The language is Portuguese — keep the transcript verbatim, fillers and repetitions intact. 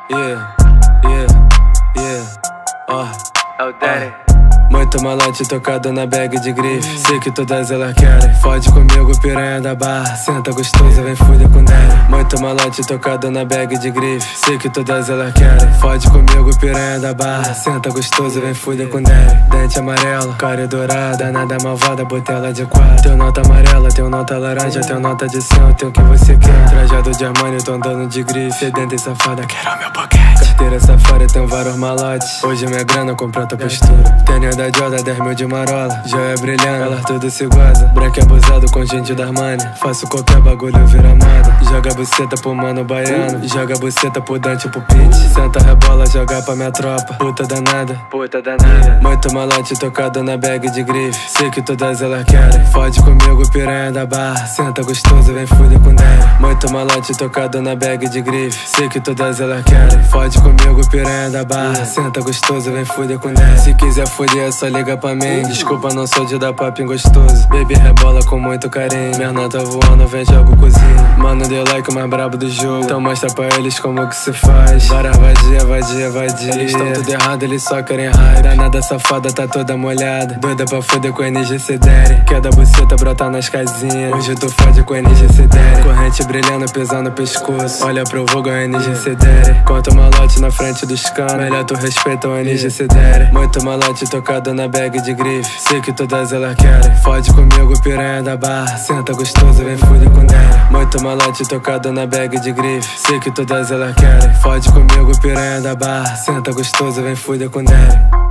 Yeah, yeah, yeah, ó, oh, é o Daddy. Muito malote tocado na bag de grife. Sei que todas elas querem. Fode comigo, piranha da barra. Senta gostosa, vem fuder com Daddy. Muito malote tocado na bag de grife. Sei que todas elas querem. Fode comigo, piranha da barra. Senta gostosa, vem fuder com Daddy. Dente amarelo, cara dourada. Nada malvada, botela de quatro. Teu nota amarela, teu nota laranja. Teu nota de céu, tem o que você quer. Trajado de Armani, tô andando de grife. Sedenta e safada, quero meu boquete. Carteira safada, tem vários malotes. Hoje minha grana comprou tua postura. Tênis da Jordan, dez mil de marola. Joia brilhando, ela tudo se goza. Branco abusado com gente da Armani. Faço qualquer bagulho, vira moda. Joga buceta pro mano baiano. Joga buceta pro Dante, pro Pete. Senta rebola, joga pra minha tropa. Puta danada, puta danada. Muito malote tocado na bag de grife. Sei que todas elas querem. Fode comigo, piranha da barra. Senta gostoso, vem fuder com Daddy. Muito malote tocado na bag de grife. Sei que todas elas querem. Fode comigo, piranha da barra. Senta gostoso, vem fuder com Daddy. Se quiser fuder é só liga pra mim. Desculpa, não sou de dar papinho gostoso. Baby rebola com muito carinho. Minha nota voando, vem jogo cozinho. Mano, deu like o mais brabo do jogo. Então mostra pra eles como que se faz. Várias vadia, vadia, vadia. Eles tão tudo errado, eles só querem raiva. Danada safada, tá toda molhada. Doida pra foder com N G C Daddy. Quer da buceta brotar nas casinhas. Hoje tu fode com N G C Daddy. Corrente brilhando, pesando no pescoço. Olha pro vulgo, N G C Daddy. Conta malote na frente dos canos. Melhor tu respeita o N G C Daddy. Muito malote tocado na bag de grife. Sei que todas elas querem. Fode comigo, piranha da barra. Senta gostoso, vem fuder com Daddy. Muito malote tocado na bag de grife. Sei que todas elas querem. Fode comigo, piranha da barra. Senta gostoso, vem fuder com Daddy.